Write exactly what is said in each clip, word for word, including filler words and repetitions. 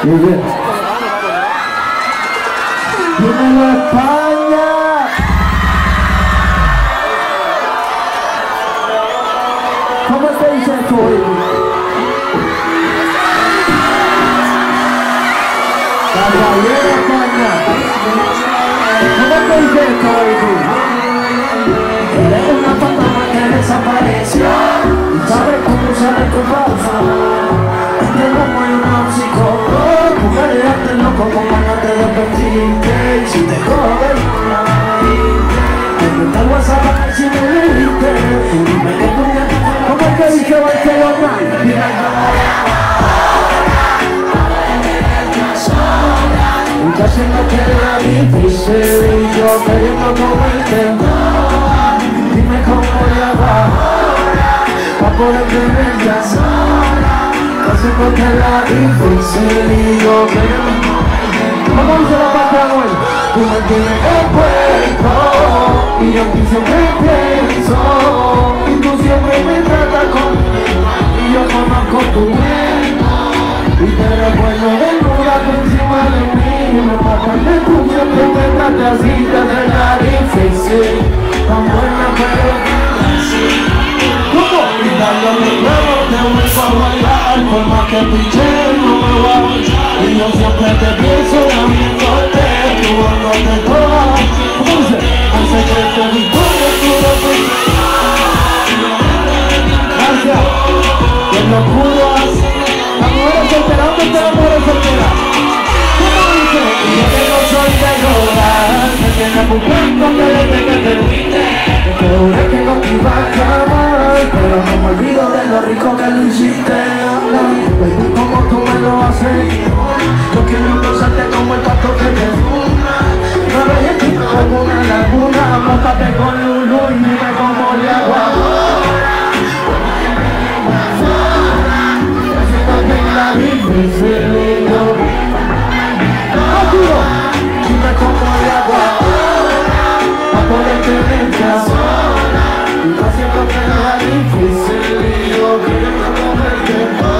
Muy bien. Dímelo España. ¿Cómo se dice esto hoy? Caballero España. ¿Cómo se dice esto hoy? Eres una fantasma que desapareció. ¿Sabes cómo usar tu pausa? Como hay un psicólogo, mujer de arte loco con ganas de repetirte. Y si te jodes, te meto al WhatsApp a ver si me leíste. Dime que tú me... ¿Cómo es que dice Barcelona? Dime y ya siento que era difícil y yo queriendo comerte. Dime cómo le hago para poder vivir ya. Casi porque la difícil y yo quiero. ¿Cómo dice la parte de Anuel? Tú me tienes el cuerpo y yo siempre pienso. Y tú siempre me tratas conmigo y yo conozco tu cuerpo. Y te recuerdo desnuda por encima de mí. Y me pasa que tú siempre me tratas así. Te hace la difícil, tan buena pero así. ¿Cómo? Y dándole nuevo te vuelvo a bailar. Por más que piche no me va a echar. Y yo siempre te pienso viéndote, tú no te tomas. ¿Cómo dice? Hace que te victoria tú no te... Gracias. Que lo pudo hacer. La mujer es soltera, ¿dónde está la mujer soltera? ¿Cómo dice? Y yo que no soy de llorar, me tienes buscando que desde que te fuiste. Te juré que no te iba a llamar, pero no me olvido de lo rico que lo hiciste. Baby, como tú me lo haces, yo quiero impulsarte como el pato que te fuma. No vayas tú como una laguna, mójate con Lulu y dime cómo le hago ahora. Siento que la difícil y yo Arturo, dime cómo le hago ahora para poder tenerte sola. Yo siento que la difícil y yo quiero comerte.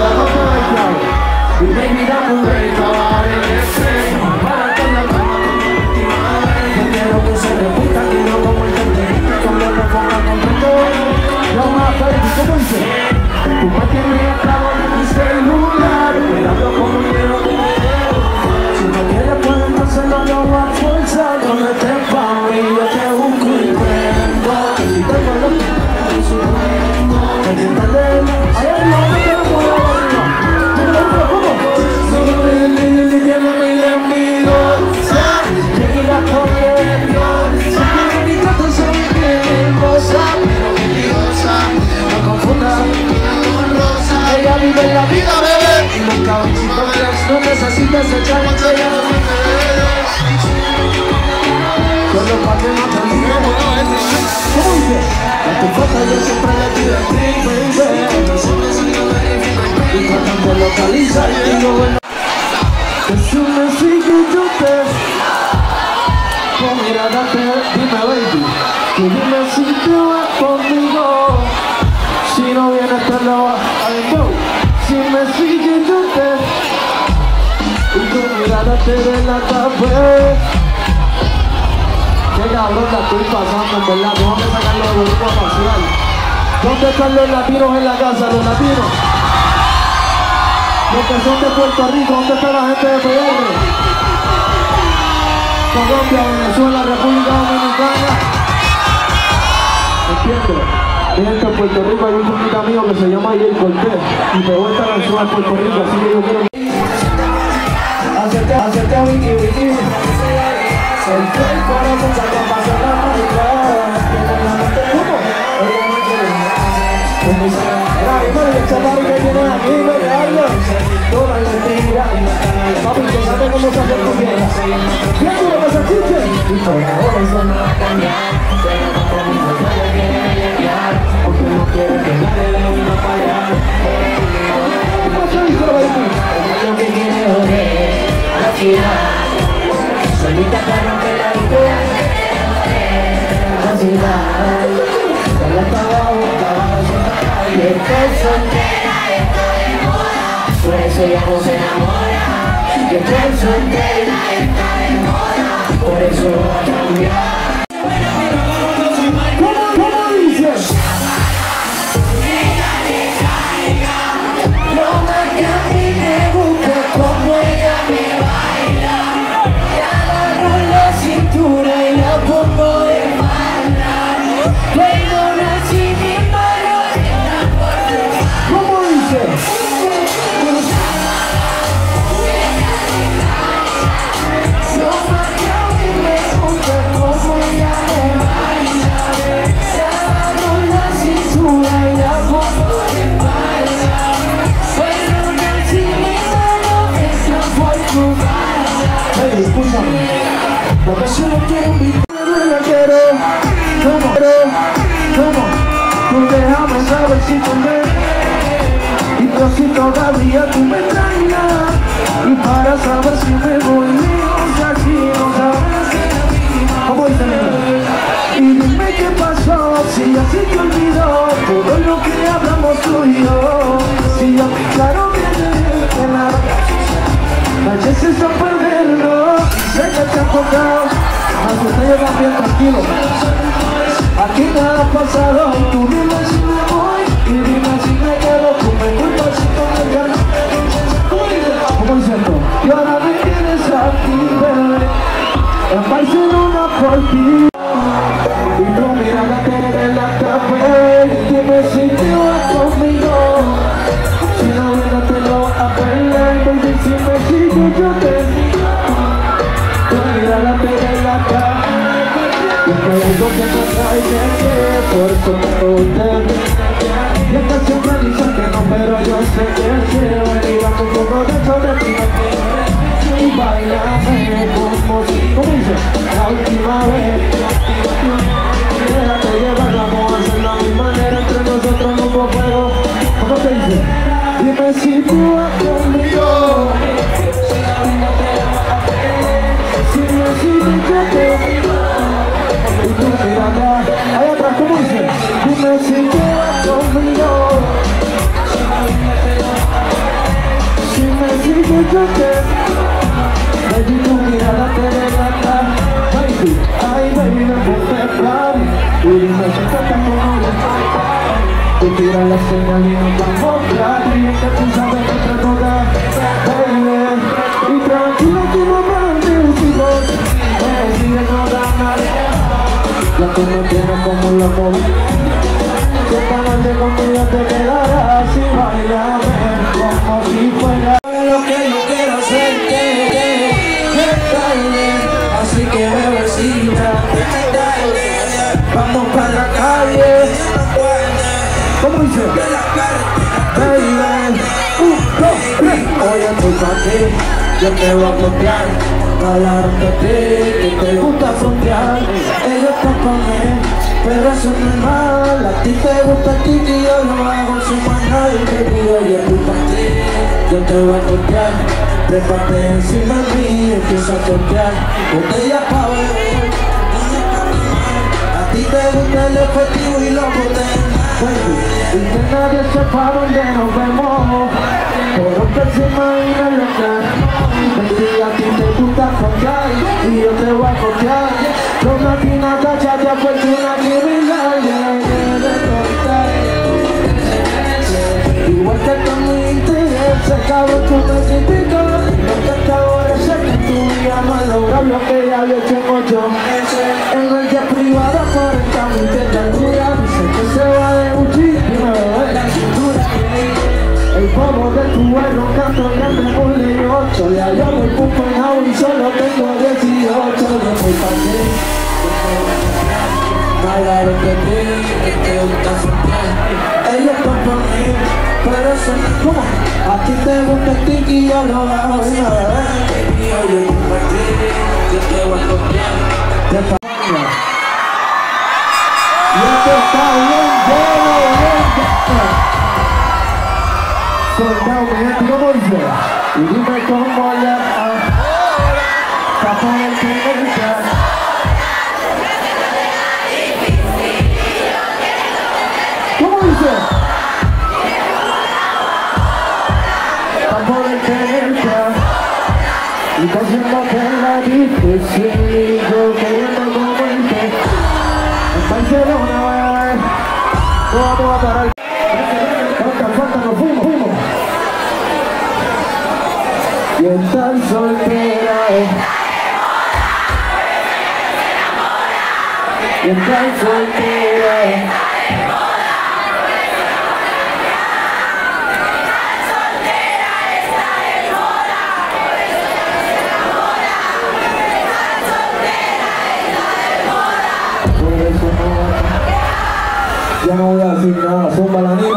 Y baby, dame un break para regresar. Para que la cama como la última vez. Yo quiero que se repita, quiero como el tenderito. Cuando me ponga contento. Yo más baby, ¿cómo dice? Tú me tienes esclavo de mi celular. Mirando como quiero que me dé. Si no quieres pues entonces no lo voy a forzar. Donde estés pa' mí yo te busco y prendo. Y si te puedo y si no me sientas de él. Ay, ay, no, no te lo puedo abrir. ¿Cómo? Ella vive la vida, bebé. Y nunca no necesitas echar el sello. Solo pa' que no te olvides. ¿Cómo dice? A tu foto yo siempre le pido a ti, baby. Y tratando de localizar y digo, bueno. Es un sencillo y yo te... Con mirada te... Dime, baby. Que dime si te vas conmigo. Si no vienes te lo vas a ver. Si me sigues yo te... Y tu mirada te delata, pues. Qué cabrón la estoy pasando, en verdad. Tengo que sacarlo de volumen facial. ¿Dónde están los latinos en la casa? Los latinos. Los que son de Puerto Rico. ¿Dónde está la gente de P R? Colombia, Venezuela, República Dominicana. Entiendo. Miren que en Puerto Rico hay un poquito mío que se llama Jay Cortés y pegó esta canción en Puerto Rico, así que yo quiero hacerte, hacerte a Wiki Wiki. El cuerpo no mucha compasión la música. ¿Cómo? Como dice, ay, no, el chaval que viene aquí, me regalo. Toda la mentira. Papi, ¿tú sabes cómo se hace tu vida? ¿Qué tú lo que se escuche? Y por ahora eso no va a cambiar. Pero conmigo no te quiere llegar. Porque no quiere que nadie le una falla. ¿Cómo se dice lo baby? Lo que quiere joder a la ciudad. Solita para romper la vida. La ciudad. Solo está abajo, abajo. Y estoy soltera, estoy de moda. Por eso ella no se enamora. Yo pienso en ti, por eso va a cambiar. ¿Cómo, cómo dice? No más que a mí me gusta como ella me baila. Le agarro la cintura y la pongo de espalda. Cuando nací mi mano está por tu. ¿Cómo dice? No más que a mí me gusta como ella me baila. Le agarro la cintura y la pongo de espalda. Cuando nací mi mano está por tu. Hey, escúchame, porque si no quiero mi no quiero, ¿cómo? ¿Cómo? Tú déjame saber si tú me y tú si todavía tú me extrañas. Y para saber si me voy lejos de aquí, no sabes si la vida. ¿Cómo dice? Y dime qué pasó, si así te olvidó todo lo que hablamos tú y yo. Si yo claro que te nada. Vayas a perderlo, sé que te ha tocado, aunque te llevas bien tranquilo. Aquí nada ha pasado, tú dime si me voy y dime si me quedo. Tú me culpas si no me quedo. ¿Cómo dice esto? Y ahora me tienes aquí, bebé, en Barcelona por ti. Y tú mira te la café, dime si te vas conmigo. Si no vienes te lo vas a perder, porque si me sigo yo te digo. Tú mira la tele en la cama, y me digo que no trae de qué, por eso me gusta. Y esta siempre dice que no, pero yo sé que se va a ir a un poco de sobre ti. Y bailame como si, ¿cómo dice? La última vez. Déjate llevar, vamos a hacerlo a mi manera, entre nosotros no hubo fuego. ¿Cómo te dice? Dime si tú vas conmigo. Si me sigues yo te digo. Y tú mira acá, ahí atrás, ¿cómo dice? Dime si tú vas conmigo. Si me sigues yo te digo. Baby, tú mira la tele de acá. Baby, ay baby, no te plan. Y dime si te estás conmigo. Tú tiras la señal y nos vamos a hablar. Y es que tú sabes que te toca, baby. Y tranquilo tu mamá, mis hijos me sigue con la marea. Ya tú me tienes como un loco. Si esta noche conmigo te quedarás y bailame como si fuera lo que yo quiero hacerte. Así que bebecita, vamos para la calle. ¿Cómo dice? Baby, un, dos, tres. Oye, tú pa' ti, yo te voy a copiar. Hablaron de ti, que te gusta frontear. Ellos están con él, pero eso no es mal. A ti te gusta el tiki, yo lo hago sin manar. Baby, oye, tú pa' ti, yo te voy a copiar. Trépate encima de mí, empieza a toquear. Botella pa' beber, a ti te gusta el efectivo y los botellas. Baby, y que nadie sepa dónde nos vemos, pero que se imagina lo que baby, a ti te gusta contar y yo te voy a copiar. Los máquinas cachas de afortuna criminal, igual que con mi interés, se acabó tu necesito. No te favorece que tu vida no ha logrado lo que ya había hecho en ocho meses. En el jet privado cuarenta mil de altura. Dice que se va de Gucci y me bebe la cintura. El bobo de tu vuelo canto y ande muy ocho. Ya yo voy Copenhague y solo tengo dieciocho. Yo voy pa' ti, hablaron de ti, que te gusta frontear. Ellos están por mí, pero eso no es como. A ti te gusta el tiki y yo lo hago y me bebé. Baby, oye, tú pa' ti, yo te voy a copiar. De familia. Y esto está bien lleno, bien lleno. Soldado, mi gente, ¿cómo dice? Y dime cómo le hago pa' poder tener. ¿Cómo dice? Pa' poder tener. está haciendo que la difícil y yo queriendo comerte. En Barcelona, bebé, no vamos a parar. Falta, falta, nos fuimos, fuimos. Y estar soltera es. Y estar soltera es. Ya no voy a decir nada, son balanino.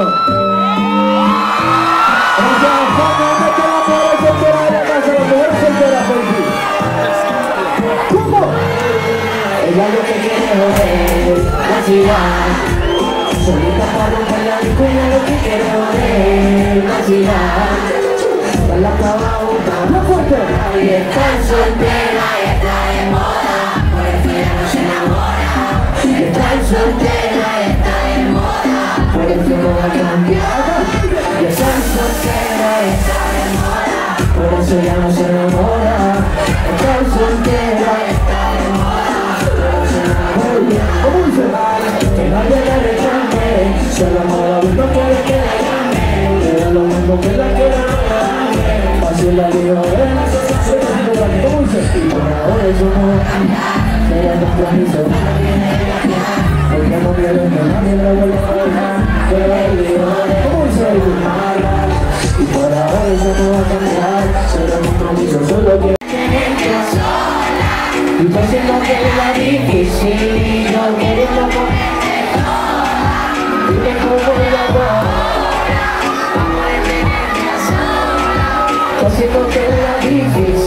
Esa fama no te la puedes soltera de la casa, la mujer soltera por ti. ¿Cómo? Ella lo que quiere es joder, vacilar. Solita para romper la disco, ella lo que quiere es joder, vacilar. Darla abajo, darla fuerte. Y estar soltera está de moda, por eso ya no se enamora. Y estar soltera está de moda, por eso no va a cambiar. Y estar soltera está de moda, por eso ya no se enamora. Estar soltera está de moda, por eso no se enamora. ¿Cómo dice? Que nadie la reclame, se la moda no quiere que la llame. Era lo mismo que la quiera no así la digo, ¿eh? ¿Cómo dice? Y por ahora eso no se la compromiso. Porque no quiere que nadie la vuelva a dejar. Pero él dijo, ¿cómo dice? Y por ahora eso no va a cambiar. Se la compromiso, solo quiero y está haciendo que la difícil, yo queriendo comerte sola. Y te como la boca. Está haciendo que la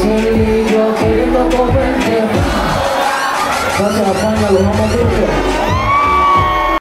difícil, yo queriendo comerte. Pasa la paña, lo vamos a